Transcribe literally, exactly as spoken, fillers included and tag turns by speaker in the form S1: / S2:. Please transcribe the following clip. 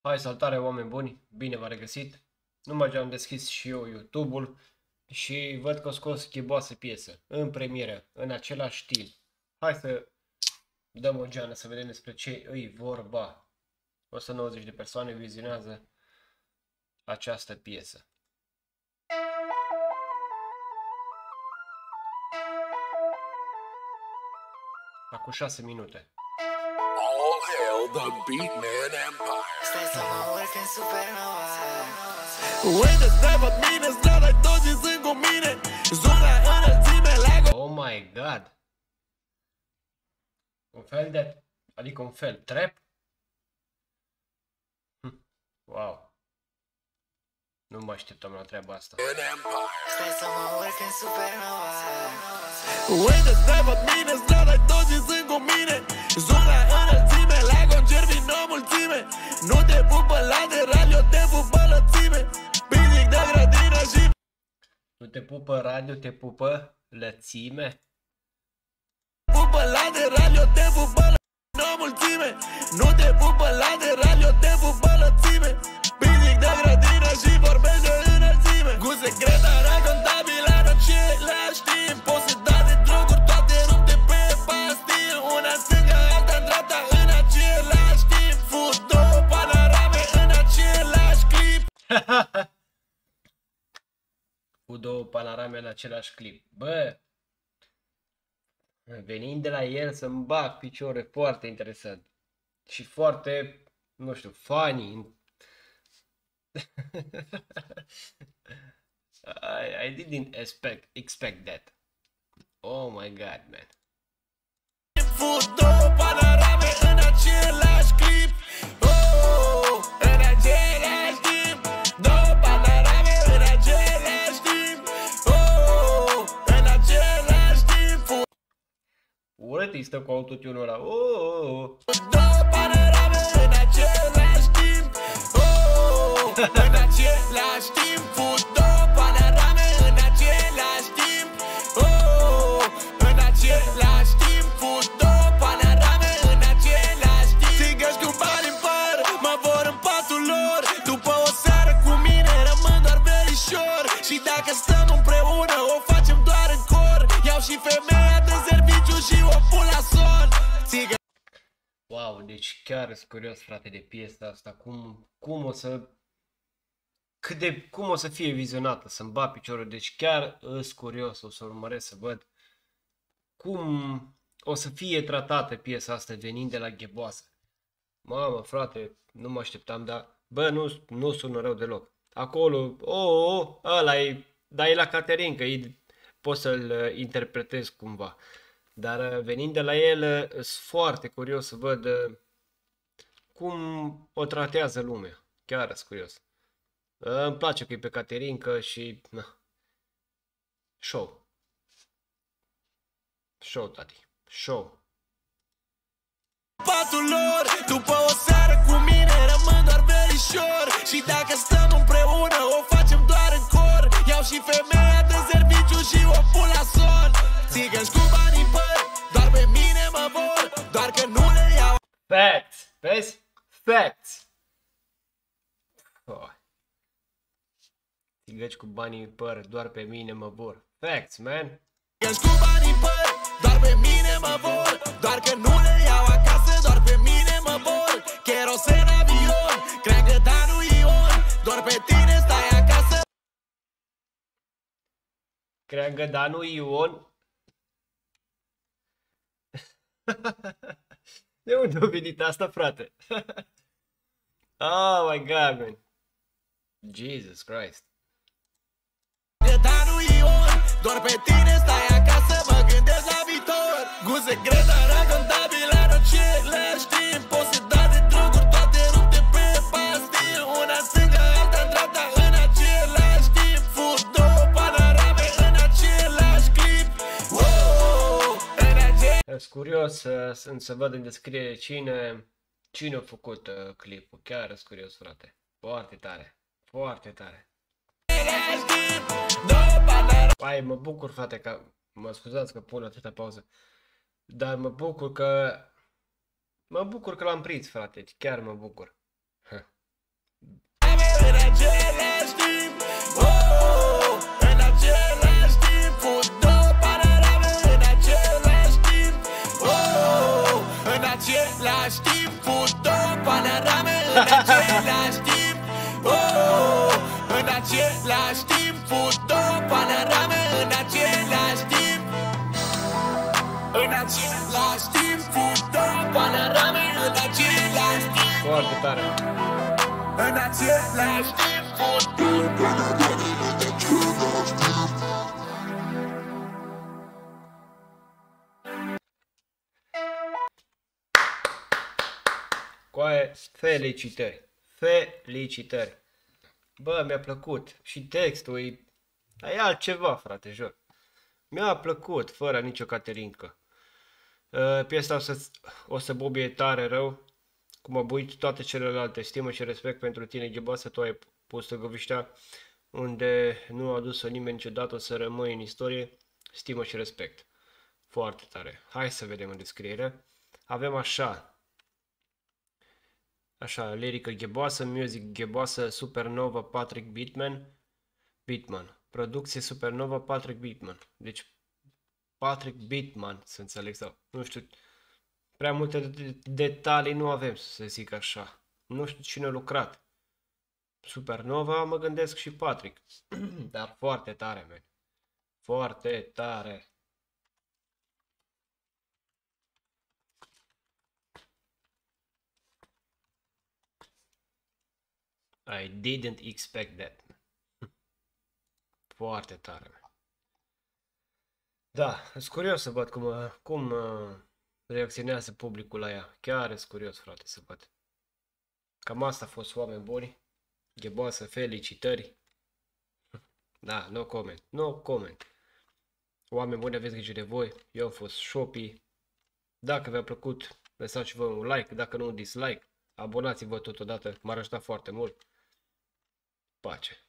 S1: Hai, saltare, oameni buni, bine v-am regăsit. Numai ce am deschis și eu YouTube-ul și văd că o scos chiboasă piesă în premieră, în același stil. Hai să dăm o geană să vedem despre ce îi vorba. o sută nouăzeci de persoane vizionează această piesă. Acum șase minute.
S2: All hail the Beatman Empire.
S3: Stai să mă urc în supernova.
S2: Uite, stai pe mine, strada-i toți sunt cu mine. Zona înălțime, leagă.
S1: Oh my god. Un fel de, adică un fel, trap? Hm. Wow. Nu mă așteptam la treaba asta.
S2: În Empire.
S3: Stai să mă urc în supernova.
S2: Uite, stai pe mine, strada-i toți sunt cu mine. Zona înălțime, leagă un germin o mulțime. Nu te pupă lateral, eu te pupă lățime. Pinic de grădină și...
S1: Nu te pupă radio, te pupă lățime.
S2: Pupă lateral, eu te pupă lățime o mulțime. Nu te pupă lateral, eu te pupă lățime. Pinic de grădină și vorbește înălțime. Cu secretarea contabilă în același timp. Posedate droguri toate rupte pe pastil. Una în stânga, alta în dreapta în același timp. Fut două panorame în același clip.
S1: Cu două panorame în același clip. Bă, venind de la el să-mi bag picioare, foarte interesant. Și foarte, nu știu, funny. I, I didn't expect, expect that. Oh my god, man.
S2: Fut două panorame în același clip. Oh, în același timp. Două panorame în același timp. Oh, în același timp. Fut
S1: Urât-i stă cu autotune-ul ăla. Oh, oh, oh.
S2: două panorame în același timp. Oh, în același timp. Fut două panorame în același timp. Oh, în același timp. Fut două panorame în același timp. Țigăși cu bani în păr, mă vor în patul lor. După o seară cu mine rămân doar verișor. Și dacă stăm împreună o facem doar în cor. Iau și femeia de serviciu și o pun la son. Țigăși.
S1: Wow, deci chiar sunt curios, frate, de piesa asta. Cum, cum o să... Cât de... Cum o să fie vizionată, să-mi bat piciorul. Deci chiar sunt curios, o să urmăresc să văd cum o să fie tratată piesa asta venind de la Gheboasă. Mamă, frate, nu mă așteptam, dar... Bă, nu, nu sună rău deloc. Acolo, oh, oh, ăla e... Dar e la Caterin, că e, poți să-l interpretez cumva. Dar venind de la el, sunt foarte curios să văd cum o tratează lumea. Chiar sunt curios. Îmi place că e pe Caterinca și... Na. Show. Show, tati. Show.
S2: Patul lor, după o seară cu mine rămân doar verișor. Și dacă stăm împreună o facem doar în cor. Iau și femeia de serviciu și o pun la son. Țigăși cu bani în păr, doar pe mine mă vor. Doar că nu le iau.
S1: Facts! Vezi? Facts! Oh. Țigăci cu banii în păr, doar pe mine mă vor. Facts, man!
S2: Țigăși cu bani în păr, doar pe mine mă vor. Doar că nu le iau acasă, doar pe mine mă vor. Kerosen avion, creangă danul ion. Doar pe tine stai acasă.
S1: Creangă danul Ion. De unde a venit asta, frate? Oh my god, man. Jesus Christ.
S2: Danul ion, doar pe tine stai acasă, mă gândesc la viitor. Cu secretarea contabilă în același timp. Posedate droguri toate rupte pe pastil. Una în stânga, alta în dreapta în același timp. Fut două panorame în același clip. Wow, în același...
S1: Sunt curios să, să, să văd în descriere cine, cine a făcut uh, clipul. Chiar sunt curios, frate. Foarte tare. Foarte tare. Hai, mă bucur, frate, că... Mă scuzați că pun atâta pauză. Dar mă bucur că... Mă bucur că l-am prins, frate. Chiar mă bucur.
S2: în același timp. Oh, în același timp. Fut două panorame în același timp. În același timp. Fut două panorame în același timp.
S1: Foarte tare.
S2: În același timp. Fut două panorame în același timp.
S1: Coaie, felicitări. Felicitări. Bă, mi-a plăcut. Și textul e... e altceva, frate, jur. Mi-a plăcut, fără nicio caterincă. Uh, piesa o să, o să bobie tare rău. Cum a buit toate celelalte. Stimă și respect pentru tine, Gheboasă. Tu ai pus Târgoviștea unde nu a dus-o nimeni niciodată, o să rămâi în istorie. Stimă și respect. Foarte tare. Hai să vedem în descriere. Avem așa. Așa, lyrică Gheboasă, music Gheboasă, Supernova, Patrick Beatman. Beatman. Producție Supernova, Patrick Beatman. Deci, Patrick Beatman, să înțeleg, sau, nu știu, prea multe detalii nu avem, să zic așa. Nu știu cine a lucrat. Supernova, mă gândesc și Patrick. Dar foarte tare, man. Foarte tare. I didn't expect that. Foarte tare. Man. Da, sunt curios să văd cum, cum reacționează publicul la ea. Chiar sunt curios, frate, să văd. Cam asta a fost, oameni buni. Gheboasă, felicitări. Da, no comment, no comment. Oameni buni, aveți grijă de voi. Eu am fost Shopi. Dacă v-a plăcut, lăsați-vă un like. Dacă nu, un dislike. Abonați-vă totodată, m-ar ajuta foarte mult. Pace.